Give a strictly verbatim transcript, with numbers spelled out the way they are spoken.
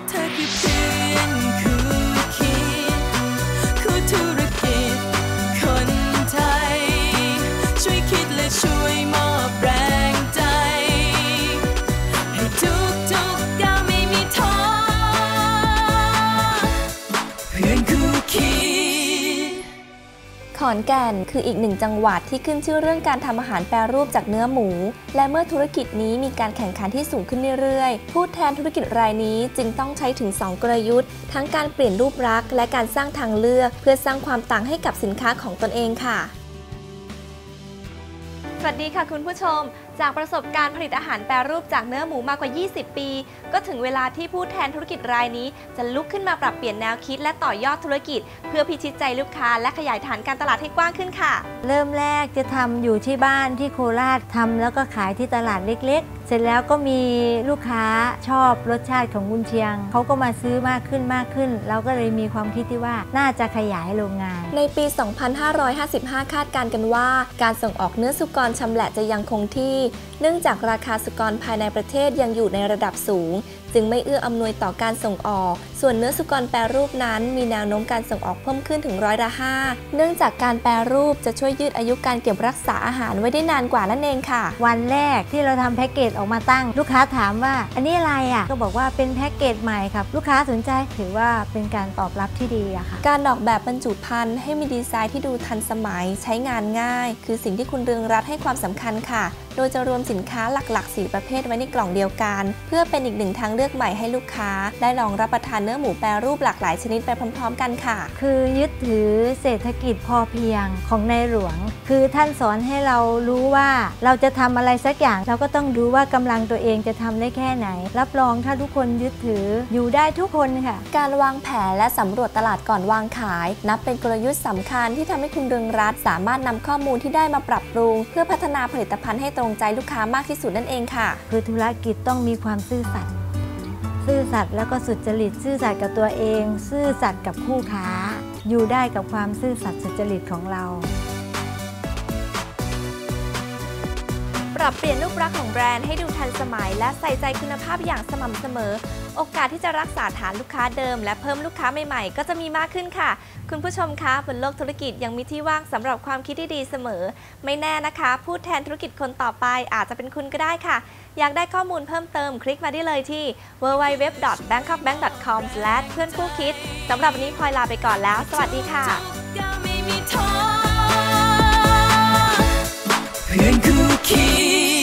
เธอคือเพื่อนคู่คิดคู่ธุรกิจคนไทยช่วยคิดและช่วยมอบแรงใจให้ทุกทุกก้าวไม่มีท้อเพื่อนคู่คิดขอนแก่นคืออีกหนึ่งจังหวัดที่ขึ้นชื่อเรื่องการทำอาหารแปรรูปจากเนื้อหมูและเมื่อธุรกิจนี้มีการแข่งขันที่สูงขึ้นเรื่อยๆผู้แทนธุรกิจรายนี้จึงต้องใช้ถึงสองกลยุทธ์ทั้งการเปลี่ยนรูปลักษณ์และการสร้างทางเลือกเพื่อสร้างความต่างให้กับสินค้าของตนเองค่ะสวัสดีค่ะคุณผู้ชมจากประสบการณ์ผลิตอาหารแปรรูปจากเนื้อหมูมากกว่ายี่สิบปีก็ถึงเวลาที่ผู้แทนธุรกิจรายนี้จะลุกขึ้นมาปรับเปลี่ยนแนวคิดและต่อยอดธุรกิจเพื่อพิชิตใจลูกค้าและขยายฐานการตลาดให้กว้างขึ้นค่ะเริ่มแรกจะทำอยู่ที่บ้านที่โคราชทำแล้วก็ขายที่ตลาดเล็กๆเสร็จแล้วก็มีลูกค้าชอบรสชาติของกุนเชียงเขาก็มาซื้อมากขึ้นมากขึ้นเราก็เลยมีความคิดที่ว่าน่าจะขยายโรงงานในปี สองพันห้าร้อยห้าสิบห้า คาดการณ์กันว่าการส่งออกเนื้อสุกรชำแหละจะยังคงที่เนื่องจากราคาสุกรภายในประเทศยังอยู่ในระดับสูงจึงไม่เอื้ออำนวยต่อการส่งออกส่วนเนื้อสุกรแปรรูปนั้นมีแนวโน้มการส่งออกเพิ่มขึ้นถึงร้อยละห้าเนื่องจากการแปรรูปจะช่วยยืดอายุการเก็บรักษาอาหารไว้ได้นานกว่านั่นเองค่ะวันแรกที่เราทำแพ็กเกจออกมาตั้งลูกค้าถามว่าอันนี้อะไรอ่ะก็บอกว่าเป็นแพ็กเกจใหม่ครับลูกค้าสนใจถือว่าเป็นการตอบรับที่ดีอะค่ะการออกแบบบรรจุภัณฑ์ให้มีดีไซน์ที่ดูทันสมัยใช้งานง่ายคือสิ่งที่คุณเรืองรัตน์ให้ความสำคัญค่ะโดยจะรวมสินค้าหลักๆสี่ประเภทไว้ในกล่องเดียวกันเพื่อเป็นอีกหนึ่งทางเลือกใหม่ให้ลูกค้าได้ลองรับประทานเนื้อหมูแปรรูปหลากหลายชนิดไปพร้อมๆกันค่ะคือยึดถือเศรษฐกิจพอเพียงของในหลวงคือท่านสอนให้เรารู้ว่าเราจะทำอะไรสักอย่างเราก็ต้องดูว่ากำลังตัวเองจะทำได้แค่ไหนรับรองถ้าทุกคนยึดถืออยู่ได้ทุกคนค่ะการวางแผนและสำรวจตลาดก่อนวางขายนับเป็นกลยุทธ์สำคัญที่ทำให้คุณเรืองรัตน์สามารถนำข้อมูลที่ได้มาปรับปรุงเพื่อพัฒนาผลิตภัณฑ์ให้ตรงใจลูกค้ามากที่สุดนั่นเองค่ะคือธุรกิจต้องมีความซื่อสัตย์ซื่อสัตย์แล้วก็สุจริตซื่อสัตย์กับตัวเองซื่อสัตย์กับคู่ค้าอยู่ได้กับความซื่อสัตย์สุจริตของเราปรับเปลี่ยนรูปลักษณ์ของแบรนด์ให้ดูทันสมัยและใส่ใจคุณภาพอย่างสม่ำเสมอโอกาสที่จะรักษาฐานลูกค้าเดิมและเพิ่มลูกค้าใหม่ๆก็จะมีมากขึ้นค่ะคุณผู้ชมคะบนโลกธุรกิจยังมีที่ว่างสำหรับความคิดที่ดีเสมอไม่แน่นะคะผู้แทนธุรกิจคนต่อไปอาจจะเป็นคุณก็ได้ค่ะอยากได้ข้อมูลเพิ่มเติมคลิกมาได้เลยที่ ดับเบิลยู ดับเบิลยู ดับเบิลยู ดอท แบงค็อกแบงค์ ดอท คอม สแลช เพื่อนคู่คิดสำหรับวันนี้พลอยลาไปก่อนแล้วสวัสดีค่ะเพื่อนคู่คิด